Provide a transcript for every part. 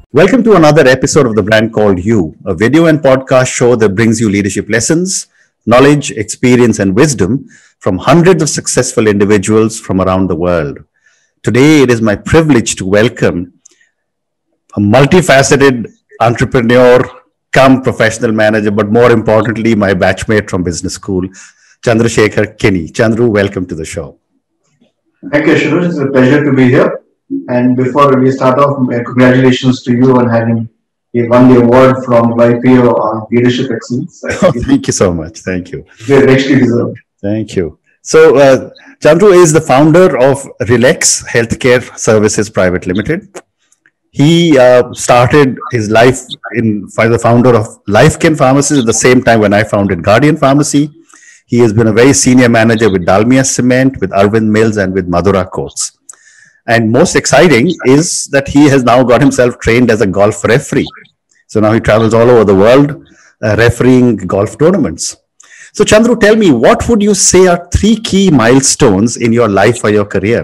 Welcome to another episode of The Brand Called You, a video and podcast show that brings you leadership lessons, knowledge, experience, and wisdom from hundreds of successful individuals from around the world. Today, it is my privilege to welcome a multifaceted entrepreneur, come professional manager, but more importantly, my batchmate from business school, Chandrasekhar Kenny. Chandru, welcome to the show. Thank you, Ashutosh. It's a pleasure to be here. And before we start off, congratulations to you on having won the award from YPO on leadership excellence. Thank you so much. Thank you. Very richly deserved. Thank you. So, Chandru is the founder of Relax Healthcare Services Private Limited. He started his life the founder of Lifekin Pharmacies at the same time when I founded Guardian Pharmacy. He has been a very senior manager with Dalmia Cement, with Arvind Mills, and with Madura Coats. And most exciting is that he has now got himself trained as a golf referee. So now he travels all over the world refereeing golf tournaments. So Chandru, tell me, what would you say are three key milestones in your life or your career?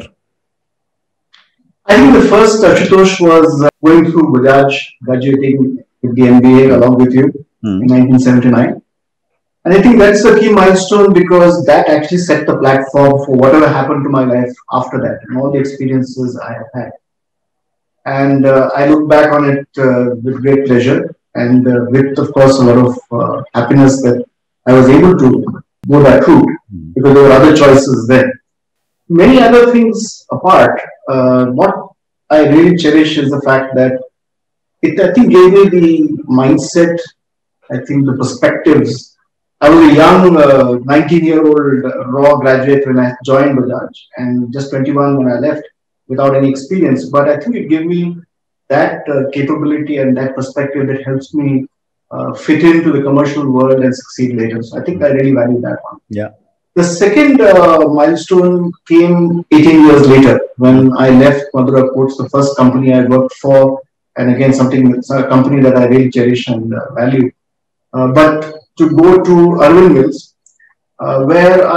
I think the first, Ashutosh, was going through Bajaj, graduating with the MBA along with you in 1979. And I think that's the key milestone because that actually set the platform for whatever happened to my life after that and all the experiences I have had. And I look back on it with great pleasure and with, of course, a lot of happiness that I was able to go that route because there were other choices then. Many other things apart, what I really cherish is the fact that it, I think, gave me the mindset, I think the perspectives. I was a young 19-year-old raw graduate when I joined Bajaj and just 21 when I left without any experience. But I think it gave me that capability and that perspective that helps me fit into the commercial world and succeed later. So I think I really value that one. Yeah. The second milestone came 18 years later when I left Madura Coats, the first company I worked for. And again, it's a company that I really cherish and value. But to go to Arvind Mills, where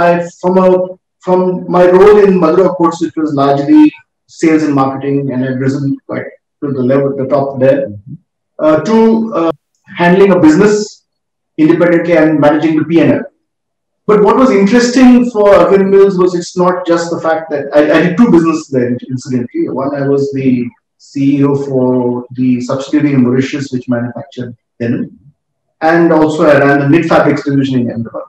from my role in Madura Coats, which was largely sales and marketing, and I've risen quite to the top there, to handling a business independently and managing the P&L. But what was interesting for Arvind Mills was it's not just the fact that I did two businesses there, incidentally. One, I was the CEO for the subsidiary in Mauritius, which manufactured denim. And also I ran the knit fabrics division in Ahmedabad.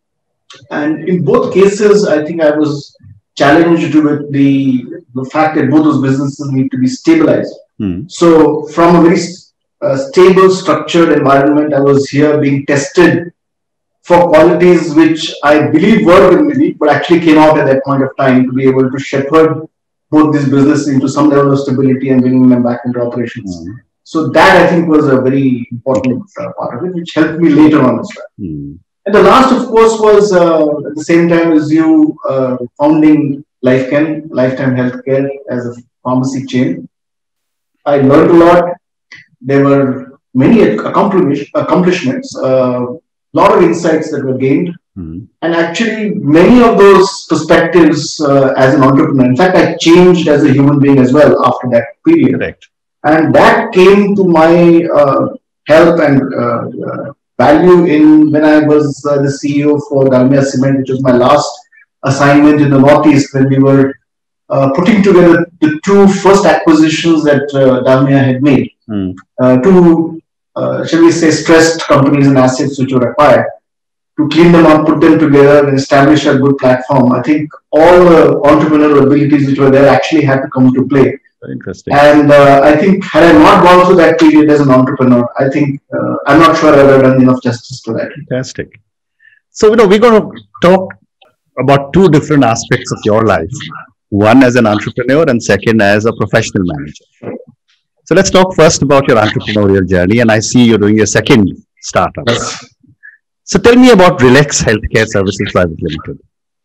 And in both cases, I think I was challenged with the fact that both those businesses need to be stabilized. So from a very stable, structured environment, I was here being tested for qualities which I believe were within me, but actually came out at that point of time to be able to shepherd both these businesses into some level of stability and bringing them back into operations. So that I think was a very important part of it, which helped me later on as well. And the last, of course, was at the same time as you founding Lifekin, Lifetime Healthcare as a pharmacy chain. I learned a lot. There were many accomplishments, a lot of insights that were gained. And actually, many of those perspectives as an entrepreneur, in fact, I changed as a human being as well after that period. Correct. And that came to my help and value when I was the CEO for Dalmia Cement, which was my last assignment in the Northeast when we were putting together the two first acquisitions that Dalmia had made. Two, shall we say, stressed companies and assets which were acquired. To clean them up, put them together, and establish a good platform. I think all the entrepreneurial abilities which were there actually had to come into play. Very interesting. And I think had I not gone through that period as an entrepreneur, I think I'm not sure I would have done enough justice to that. Fantastic. So, we're going to talk about two different aspects of your life. One as an entrepreneur and second as a professional manager. So let's talk first about your entrepreneurial journey. And I see you're doing your second startup. So tell me about Relax Healthcare Services Private Limited.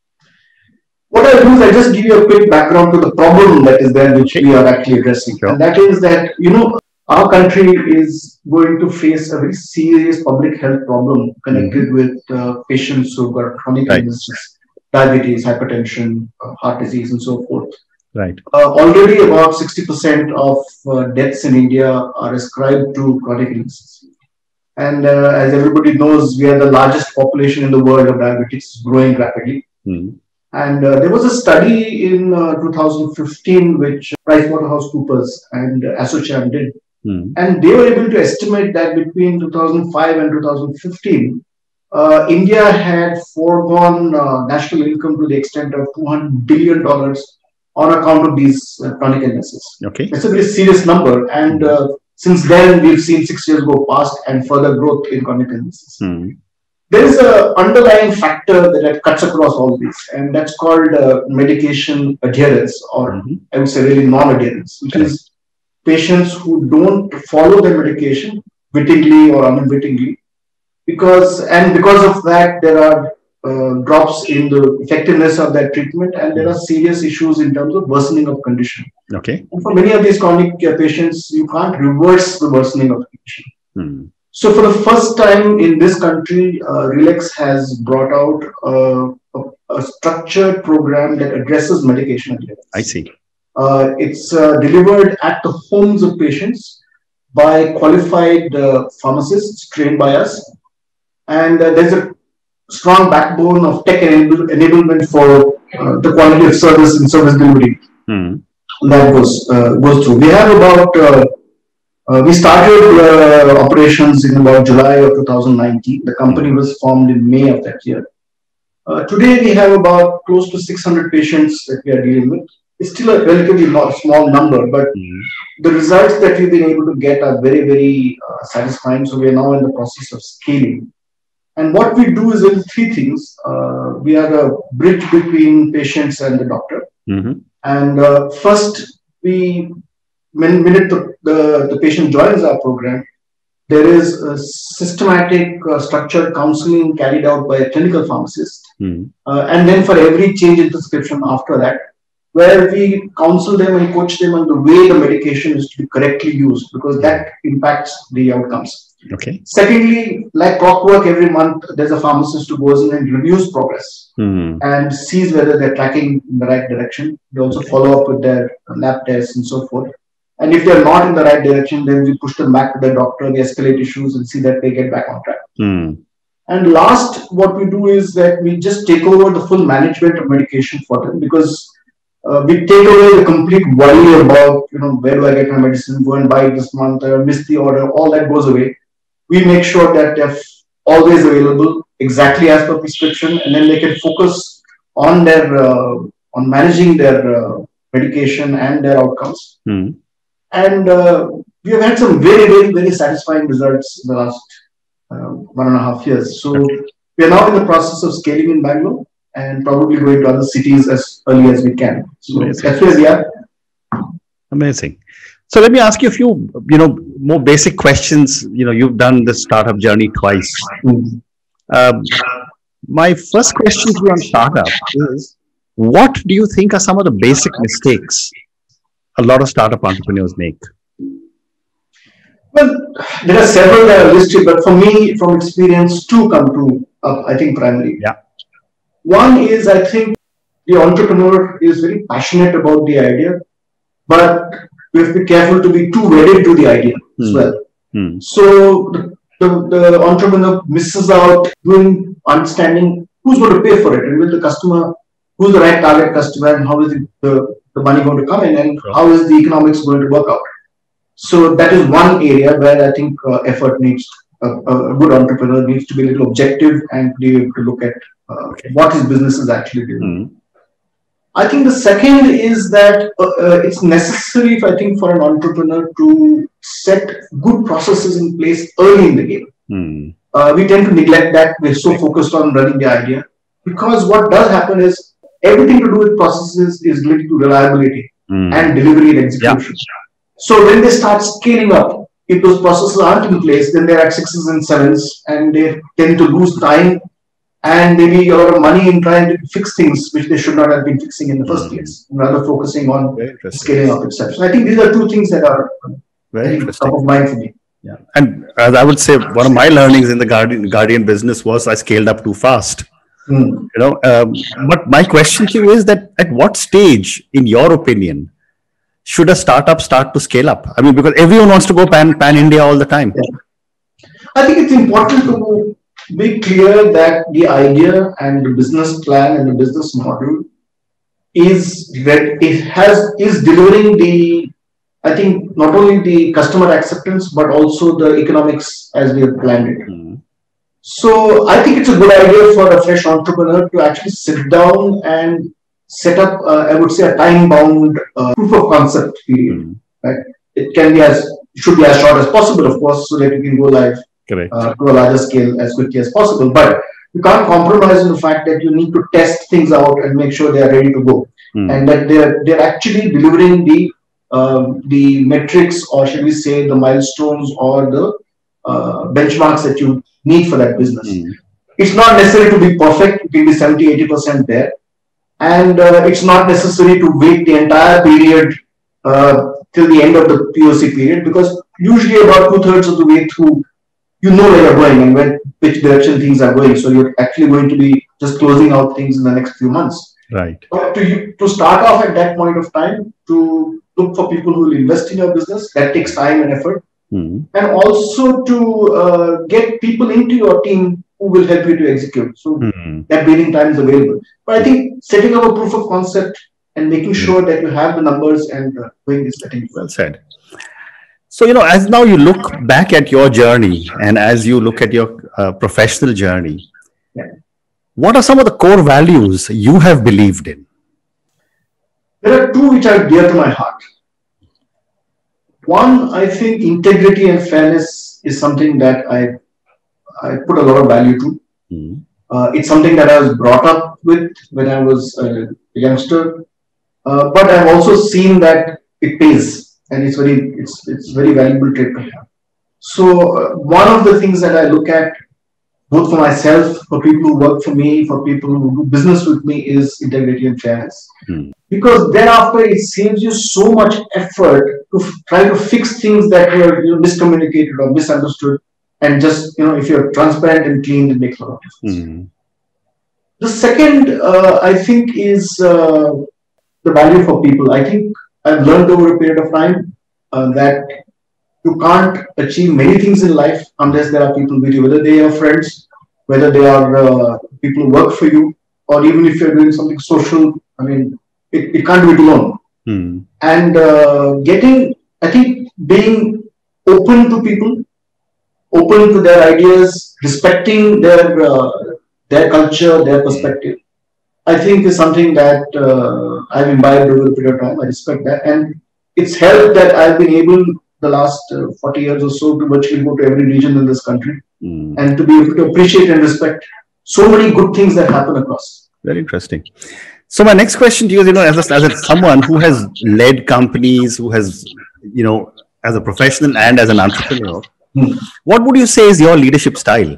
What I do is I just give you a quick background to the problem that is there, which we are actually addressing. Sure. And that is that, our country is going to face a very serious public health problem connected with patients who've got chronic illnesses, diabetes, hypertension, heart disease, and so forth. Right. Already about 60% of deaths in India are ascribed to chronic illnesses. And as everybody knows, we are the largest population in the world of diabetes, growing rapidly. And there was a study in 2015 which PricewaterhouseCoopers and ASSOCHAM did. And they were able to estimate that between 2005 and 2015, India had foregone national income to the extent of $200 billion on account of these chronic illnesses. Okay. That's a very serious number. And since then, we've seen 6 years go past and further growth in chronic illnesses. There is an underlying factor that cuts across all this, and that's called medication adherence, or I would say really non-adherence, which is patients who don't follow their medication wittingly or unwittingly, because of that there are drops in the effectiveness of that treatment, and there are serious issues in terms of worsening of condition. Okay. And for many of these chronic patients, you can't reverse the worsening of the condition. So for the first time in this country, RELX has brought out a structured program that addresses medication adherence. I see. It's delivered at the homes of patients by qualified pharmacists trained by us. And there's a strong backbone of tech enablement for the quality of service and service delivery that goes through. We have about, we started operations in about July of 2019. The company was formed in May of that year. Today we have about close to 600 patients that we are dealing with. It's still a relatively small number, but the results that we've been able to get are very, very satisfying. So we are now in the process of scaling. And what we do is in three things. We are a bridge between patients and the doctor. And first, minute the patient joins our program, there is a systematic, structured counseling carried out by a clinical pharmacist. And then for every change in prescription after that, where we counsel them and coach them on the way the medication is to be correctly used, because that impacts the outcomes. Okay. Secondly, like clockwork, every month there's a pharmacist who goes in and reviews progress and sees whether they're tracking in the right direction. They also follow up with their lab tests and so forth. And if they're not in the right direction, then we push them back to their doctor, we escalate issues and see that they get back on track. And last, what we do is that we just take over the full management of medication for them, because we take away the complete worry about, where do I get my medicine, go and buy it this month, miss the order, all that goes away. We make sure that they're always available exactly as per prescription, and then they can focus on their on managing their medication and their outcomes. And we have had some very, very, very satisfying results in the last 1.5 years. So we are now in the process of scaling in Bangalore and probably going to other cities as early as we can. So that's where we are. Amazing. So let me ask you a few, more basic questions. You've done the startup journey twice. My first question to you on startup is, what do you think are some of the basic mistakes a lot of startup entrepreneurs make? Well, there are several that are listed, but for me, from experience, two come to I think primarily. Yeah. One is, I think the entrepreneur is very passionate about the idea, but we have to be careful to be too wedded to the idea as well. So the entrepreneur misses out doing understanding who's going to pay for it, and will the customer, who's the right target customer, and how is the money going to come in, and how is the economics going to work out. So that is one area where I think effort needs, a good entrepreneur needs to be a little objective and be able to look at what his business is actually doing. I think the second is that it's necessary, I think, for an entrepreneur to set good processes in place early in the game. We tend to neglect that. We're so focused on running the idea, because what does happen is everything to do with processes is linked to reliability and delivery and execution. So when they start scaling up, if those processes aren't in place, then they're at 6s and 7s, and they tend to lose time and maybe a lot of money in trying to fix things which they should not have been fixing in the first place, rather focusing on scaling up itself. So I think these are two things that are very top of mind for me. Yeah, and as I would say, one of my learnings in the Guardian business was I scaled up too fast. Hmm. But my question to you is that at what stage, in your opinion, should a startup start to scale up? I mean, because everyone wants to go pan India all the time. Yeah. I think it's important to be clear that the idea and the business plan and the business model is delivering the, I think, not only the customer acceptance but also the economics as we have planned it. Mm. So I think it's a good idea for a fresh entrepreneur to actually sit down and set up, I would say, a time-bound proof of concept period. Mm. Right? Should be as short as possible, of course, so that you can go live Correct. to a larger scale as quickly as possible. But you can't compromise on the fact that you need to test things out and make sure they are ready to go, and that they're actually delivering the metrics, or shall we say, the milestones or the benchmarks that you need for that business. It's not necessary to be perfect. It can be 70-80% there, and it's not necessary to wait the entire period till the end of the POC period, because usually about 2/3 of the way through, you know where you're going and which direction things are going. So you're actually going to be just closing out things in the next few months. Right. But to start off at that point of time, to look for people who will invest in your business, that takes time and effort. And also to get people into your team who will help you to execute. So that waiting time is available. But I think setting up a proof of concept and making sure that you have the numbers and doing this, I think. Well said. So, as now you look back at your journey and as you look at your professional journey, what are some of the core values you have believed in? There are two which are dear to my heart. One, I think integrity and fairness is something that I put a lot of value to. It's something that I was brought up with when I was a youngster, but I've also seen that it pays, and it's very valuable trait to have. So one of the things that I look at, both for myself, for people who work for me, for people who do business with me, is integrity and fairness. Because thereafter it saves you so much effort to try to fix things that were miscommunicated or misunderstood, and just if you're transparent and clean, it makes a lot of difference. The second, I think, is the value for people. I think I've learned over a period of time that you can't achieve many things in life unless there are people with you, whether they are friends, whether they are people who work for you, or even if you're doing something social. I mean, it can't do it alone. And I think being open to people, open to their ideas, respecting their culture, their perspective, I think is something that I've imbibed over a period of time. I respect that, and it's helped that I've been able the last 40 years or so to virtually go to every region in this country and to be able to appreciate and respect so many good things that happen across. Very interesting. So my next question to you is, as someone who has led companies, who has, as a professional and as an entrepreneur, what would you say is your leadership style?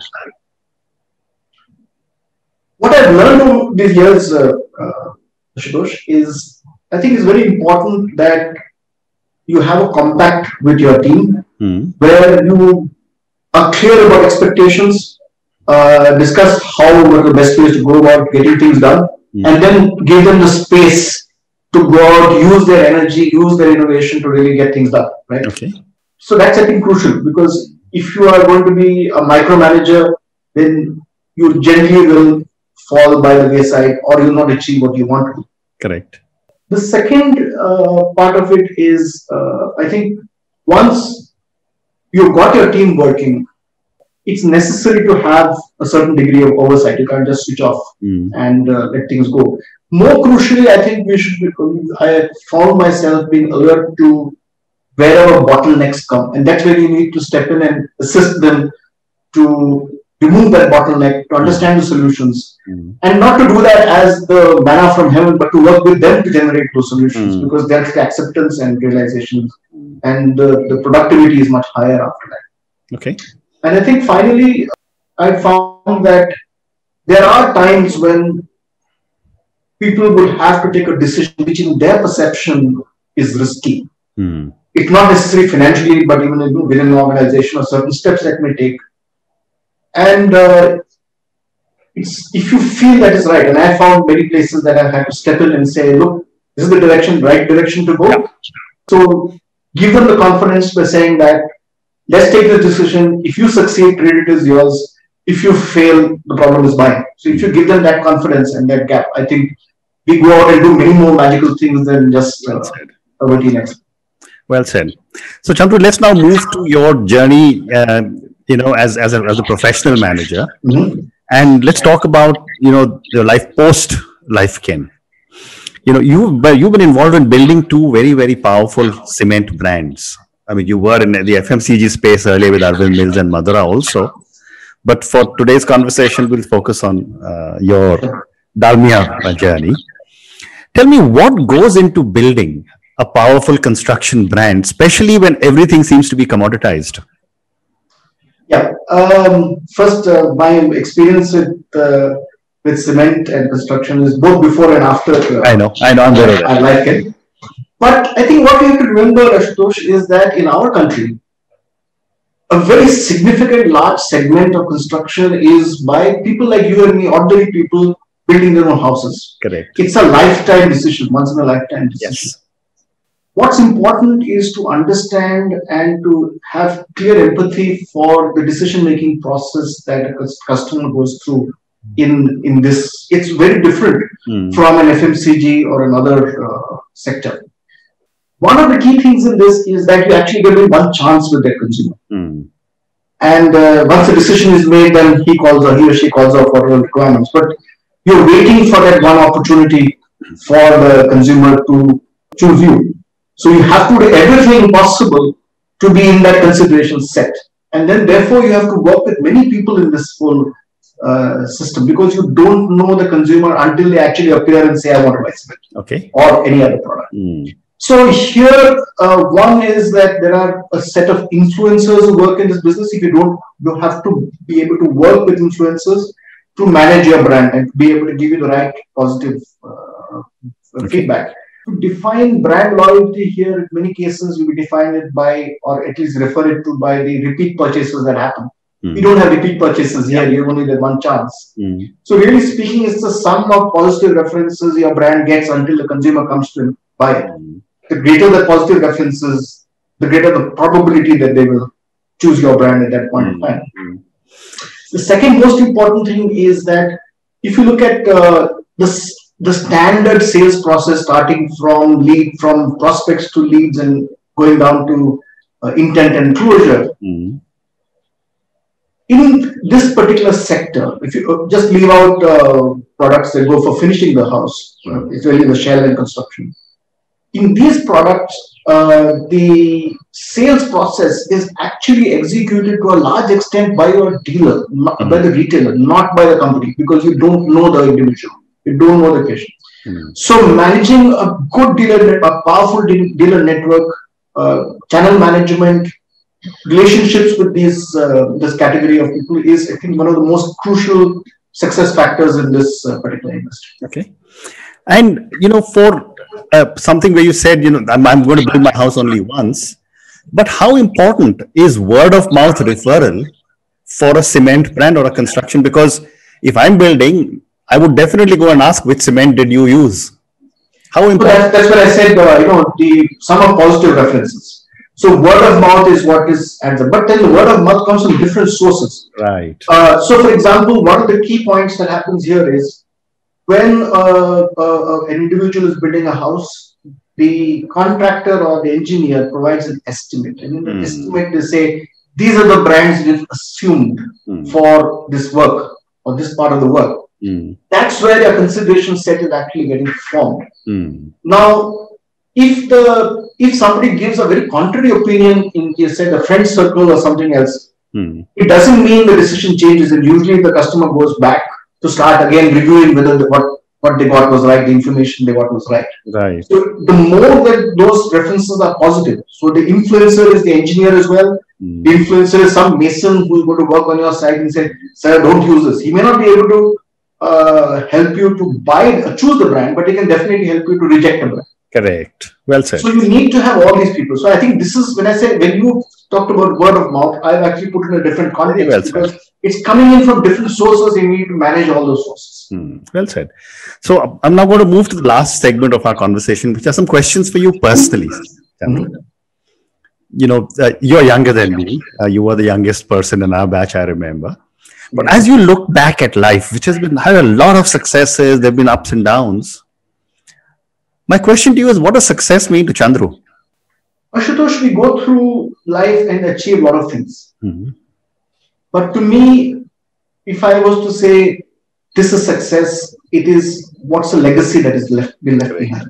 What I've learned over these years, Ashutosh, is I think it's very important that you have a compact with your team where you are clear about expectations, discuss what the best way is to go about getting things done, and then give them the space to go out, use their energy, use their innovation to really get things done. Right? Okay. So that's, I think, crucial, because if you are going to be a micromanager, then you generally will fall by the wayside, or you'll not achieve what you want to. Correct. The second part of it is, I think, once you've got your team working, it's necessary to have a certain degree of oversight. You can't just switch off and let things go. More crucially, I think I found myself being alert to wherever bottlenecks come, and that's where you need to step in and assist them to remove that bottleneck, to understand the solutions, and not to do that as the manna from heaven, but to work with them to generate those solutions, because that's the acceptance and realization, and the productivity is much higher after that. Okay. And I think finally, I found that there are times when people will have to take a decision which in their perception is risky. It's not necessarily financially, but even within an organization, or certain steps that may take. And it's if you feel that is right, and I found many places that I've had to step in and say, look, this is the direction, right direction to go. Yeah. So give them the confidence by saying that, let's take the decision. If you succeed, credit is yours. If you fail, the problem is mine. So if you give them that confidence and that gap, I think we go out and do many more magical things than just a routine expert. Well said. So Chandru, let's now move to your journey, as a professional manager. Mm-hmm. And let's talk about, your life post Lifechem. You've been involved in building two very, very powerful cement brands. I mean, you were in the FMCG space earlier with Arvind Mills and Madura also. But for today's conversation, we'll focus on your Dalmia journey. Tell me, what goes into building a powerful construction brand, especially when everything seems to be commoditized? Yeah. First, my experience with cement and construction is both before and after. I know. I'm very well. I like it. But I think what we have to remember, Ashutosh, is that in our country, a very significant large segment of construction is by people like you and me, ordinary people building their own houses. Correct. It's a lifetime decision, once in a lifetime decision. Yes. What's important is to understand and to have clear empathy for the decision-making process that a customer goes through in this. It's very different from an FMCG or another sector. One of the key things in this is that you actually get one chance with that consumer. And once a decision is made, then he or she calls out for requirements. But you're waiting for that one opportunity for the consumer to choose you. So you have to do everything possible to be in that consideration set. And then therefore you have to work with many people in this whole system, because you don't know the consumer until they actually appear and say, I want to buy cement. Okay. Or any other product. So here, one is that there are a set of influencers who work in this business. If you don't, you have to be able to work with influencers to manage your brand and be able to give you the right positive feedback. To define brand loyalty here, in many cases, we define it by, or at least refer it to by the repeat purchases that happen. We don't have repeat purchases here. You only get one chance. So really speaking, it's the sum of positive references your brand gets until the consumer comes to buy it. The greater the positive references, the greater the probability that they will choose your brand at that point in time. The second most important thing is that if you look at the standard sales process, starting from prospects to leads and going down to intent and closure, in this particular sector, if you just leave out products that go for finishing the house, it's really the shell and construction. In these products, the sales process is actually executed to a large extent by your dealer, not by the retailer, not by the company, because you don't know the individual, you don't know the patient. So managing a good dealer, a powerful dealer network, channel management, relationships with this category of people is, I think, one of the most crucial success factors in this particular industry. Okay. And, for something where you said, I'm going to build my house only once, but how important is word of mouth referral for a cement brand or a construction? Because if I'm building, I would definitely go and ask, which cement did you use? How important? That's what I said, the sum of positive references. So word of mouth is what is answered, but then the word of mouth comes from different sources. Right. So for example, one of the key points that happens here is when an individual is building a house, the contractor or the engineer provides an estimate. And in the estimate, they say, these are the brands we've assumed for this work or this part of the work. That's where your consideration set is actually getting formed. Now, if somebody gives a very contrary opinion in, say, the friend circle or something else, it doesn't mean the decision changes. And usually the customer goes back to start again reviewing whether what they got was right, the information they got was right. Right. So the more that those references are positive, so the influencer is the engineer as well. The influencer is some mason who's going to work on your side and say, sir, don't use this. He may not be able to help you to choose the brand, but he can definitely help you to reject the brand. Correct. Well said. So you need to have all these people. So I think this is when you talked about word of mouth, I've actually put in a different context, because it's coming in from different sources. You need to manage all those sources. Well said. So I'm now going to move to the last segment of our conversation, which are some questions for you personally. You know, you're younger than me. You were the youngest person in our batch, I remember. But as you look back at life, which has been had a lot of successes, there have been ups and downs. My question to you is, what does success mean to Chandru? Ashutosh, we go through life and achieve a lot of things. But to me, if I was to say this is success, it is what's the legacy that is been left behind.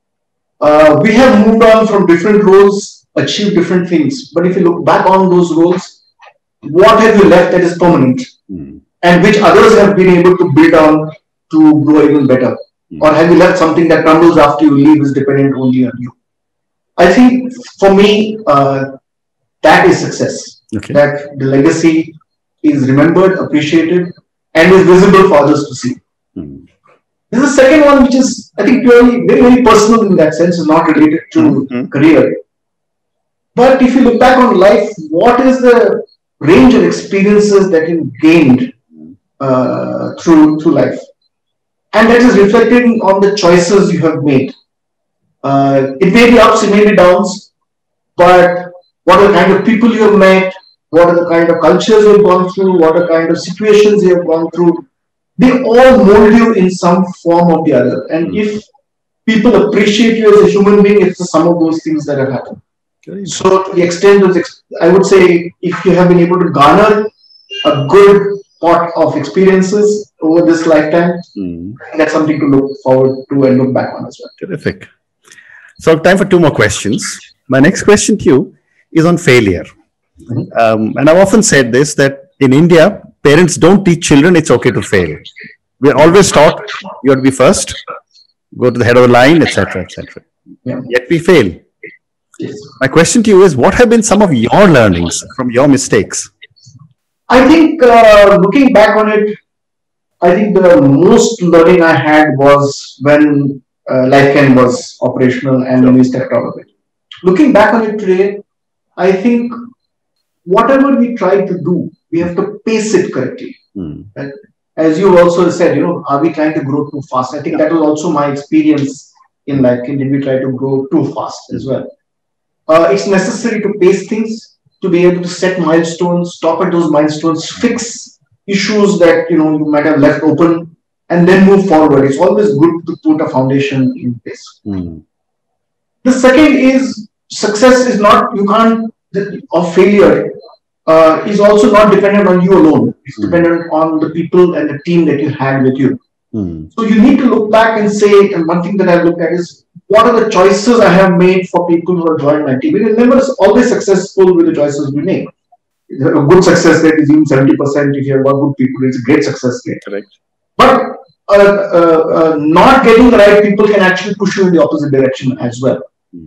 We have moved on from different roles, achieved different things. But if you look back on those roles, what have you left that is permanent? And which others have been able to build on to grow even better? Or have you left something that crumbles after you leave is dependent only on you? I think for me, that is success. That the legacy is remembered, appreciated, and is visible for others to see. There's a second one, which is, I think, purely very, very personal in that sense, is not related to career. But if you look back on life, what is the range of experiences that you gained through life? And that is reflecting on the choices you have made. It may be ups, it may be downs, but what are the kind of people you have met, what are the kind of cultures you have gone through, what are the kind of situations you have gone through, they all mold you in some form or the other. And if people appreciate you as a human being, it's the sum of those things that have happened. So to the extent of, I would say, if you have been able to garner a good pot of experiences over this lifetime, that's something to look forward to and look back on as well. Terrific. So time for two more questions. My next question to you is on failure. And I've often said this, that in India, parents don't teach children it's okay to fail. We're always taught you have to be first, go to the head of the line, etc., etc. Yet we fail. My question to you is, what have been some of your learnings from your mistakes? I think looking back on it, I think the most learning I had was when LifeCan was operational and when we stepped out of it. Looking back on it today, I think whatever we try to do, we have to pace it correctly. Right? As you also said, are we trying to grow too fast? I think that was also my experience in LifeCan. Did we try to grow too fast as well? It's necessary to pace things, to be able to set milestones, stop at those milestones, fix issues that you might have left open, and then move forward. It's always good to put a foundation in place. The second is success is not, or failure is also not dependent on you alone. It's dependent on the people and the team that you had with you. So you need to look back and say, and one thing that I've looked at is, what are the choices I have made for people who have joined my team? Because never always successful with the choices we make. A good success rate is even 70%. If you have got good people, it's a great success rate. Correct. But not getting the right people can actually push you in the opposite direction as well.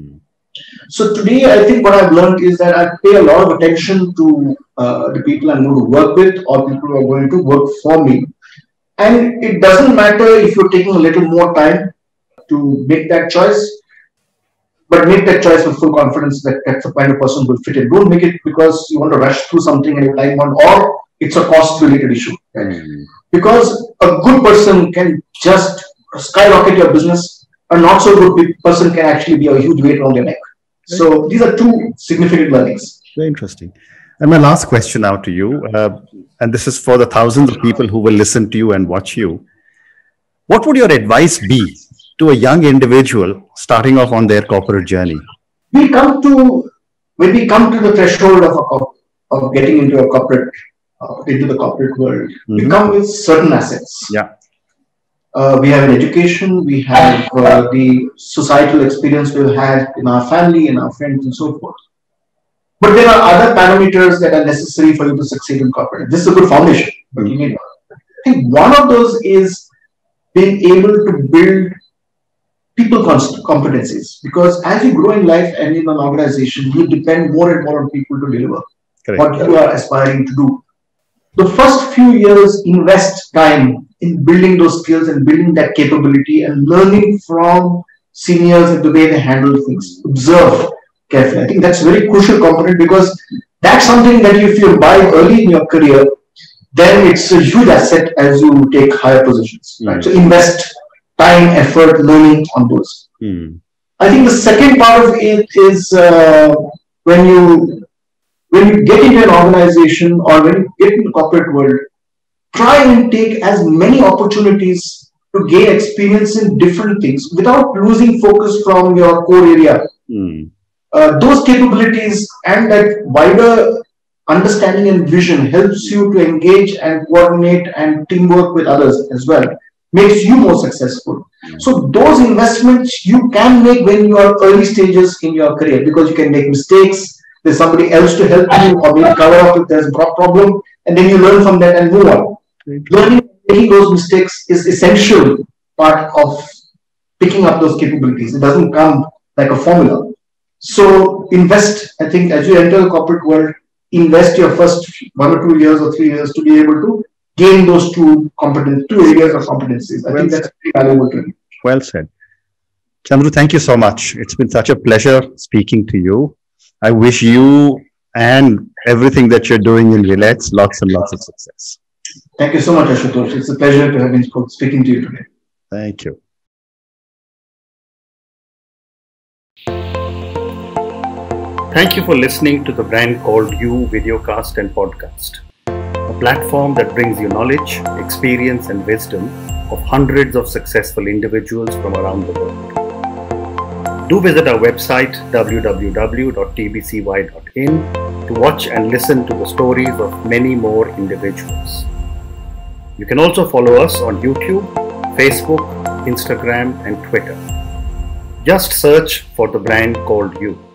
So today, I think what I've learned is that I pay a lot of attention to the people I'm going to work with or people who are going to work for me. And it doesn't matter if you're taking a little more time to make that choice, but make that choice with full confidence that that's the kind of person who will fit in. Don't make it because you want to rush through something and your time on, or it's a cost-related issue. Right? Because a good person can just skyrocket your business, a not so good person can actually be a huge weight around your neck. So these are two significant learnings. Very interesting. And my last question now to you, and this is for the thousands of people who will listen to you and watch you. What would your advice be to a young individual starting off on their corporate journey? When we come to the threshold of getting into a corporate, into the corporate world, we come with certain assets. We have an education, we have the societal experience we've had in our family, in our friends, and so forth. But there are other parameters that are necessary for you to succeed in corporate. This is a good foundation, but you need. I think one of those is being able to build people competencies, because as you grow in life and in an organization, you depend more and more on people to deliver what you are aspiring to do. The first few years, invest time in building those skills and building that capability and learning from seniors and the way they handle things. Observe carefully. I think that's a very crucial component, because that's something that if you buy early in your career, then it's a huge asset as you take higher positions. Right? So invest time, effort, learning on those. I think the second part of it is when you get into an organization or when you get in the corporate world, try and take as many opportunities to gain experience in different things without losing focus from your core area. Those capabilities and that wider understanding and vision helps you to engage and coordinate and teamwork with others as well, makes you more successful. So those investments you can make when you are early stages in your career, because you can make mistakes. There's somebody else to help you or maybe cover up if there's a problem, and then you learn from that and move on. Learning, making those mistakes is essential part of picking up those capabilities. It doesn't come like a formula. So invest, I think, as you enter the corporate world, invest your first 1 or 2 years or 3 years to be able to gain those two areas of competencies. I think that's very valuable to you. Well said. Chandru, thank you so much. It's been such a pleasure speaking to you. I wish you and everything that you're doing in Relax lots and lots of success. Thank you so much, Ashutosh. It's a pleasure to have been speaking to you today. Thank you. Thank you for listening to the Brand Called You videocast and podcast, a platform that brings you knowledge, experience, and wisdom of hundreds of successful individuals from around the world. Do visit our website www.tbcy.in to watch and listen to the stories of many more individuals. You can also follow us on YouTube, Facebook, Instagram, and Twitter. Just search for the Brand Called You.